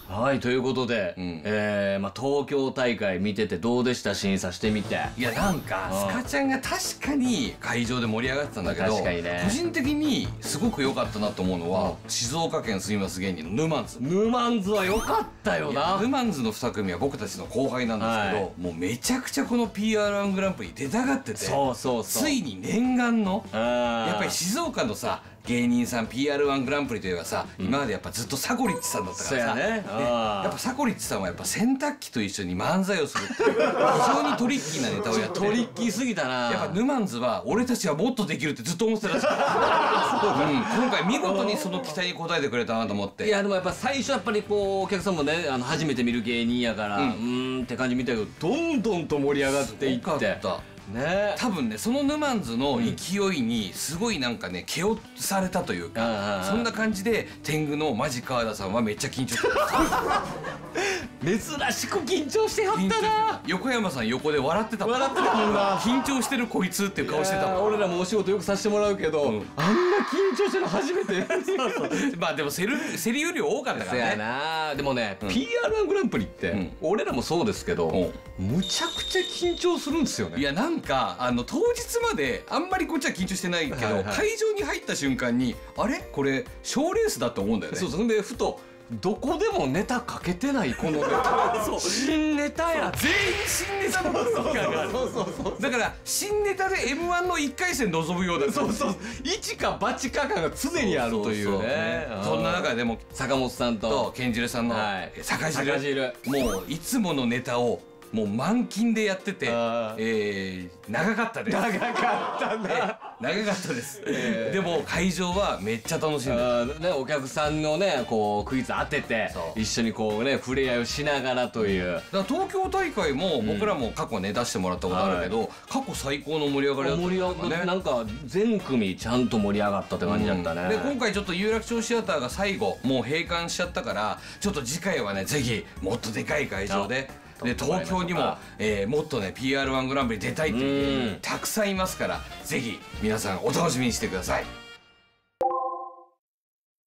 はい、ということで、東京大会見ててどうでした？審査してみて。 いや、なんかスカちゃんが確かに会場で盛り上がってたんだけど、 確かにね、 個人的にすごく良かったなと思うのは、静岡県住みます芸人のヌマンズ。 ヌマンズは良かったよな。 ヌマンズの2組は僕たちの後輩なんですけど、もうめちゃくちゃこの PR1 グランプリ出たがってて、ついに念願のやっぱり静岡のさ芸人さん PR1 グランプリといえばさ、今までやっぱずっとサコリッチさんだったからさ、やっぱサコリッチさんはやっぱ洗濯機と一緒に漫才をするっていう非常にトリッキーなネタをやってトリッキーすぎたな。 やっぱヌマンズは俺たちはもっとできるってずっと思ってたらしい。今回見事にその期待に応えてくれたなと思って。 いやでもやっぱ最初やっぱりこうお客さんもね初めて見る芸人やからって感じ見たけど、どんどんと盛り上がっていって。ね、 多分ねそのヌマンズの勢いにすごいなんかね気をされたというか、そんな感じで天狗のマジ川田さんはめっちゃ緊張して珍しく緊張してはったな。 横山さん横で笑ってたもん。 笑ってたもんな。 緊張してるこいつっていう顔してたもん。 俺らもお仕事よくさせてもらうけど、あんな緊張してる初めて。 まあでもセリより多かったからね。 そうやな。でもね PR1 グランプリって俺らもそうですけどむちゃくちゃ緊張するんですよね。 いやなんか当日まであんまりこっちは緊張してないけど、会場に入った瞬間にあれこれ賞レースだと思うんだよね。 そうそう。でふとどこでもネタかけてないこのネタ新ネタや。 全員新ネタの時間がある。そうだから新ネタで M1 の1回戦臨むような。 そうそう。一か八か感が常にあるというね。 そんな中でも坂本さんとケンジルさんの坂汁、もういつものネタをもう満勤でやってて、長かったです。 長かったな。 長かったです。でも会場はめっちゃ楽しんでた。 ね、お客さんのねこうクイズ当てて一緒にこうね触れ合いをしながらという。 だから東京大会も僕らも過去ね出してもらったことあるけど、過去最高の盛り上がりだった。 盛り上がってなんか全組ちゃんと盛り上がったって感じだったね。 で今回ちょっと有楽町シアターが最後もう閉館しちゃったから、ちょっと次回はねぜひもっとでかい会場で。で東京にも、もっとね PR1 グランプリ出たいっていう芸人たくさんいますから、ぜひ皆さんお楽しみにしてください。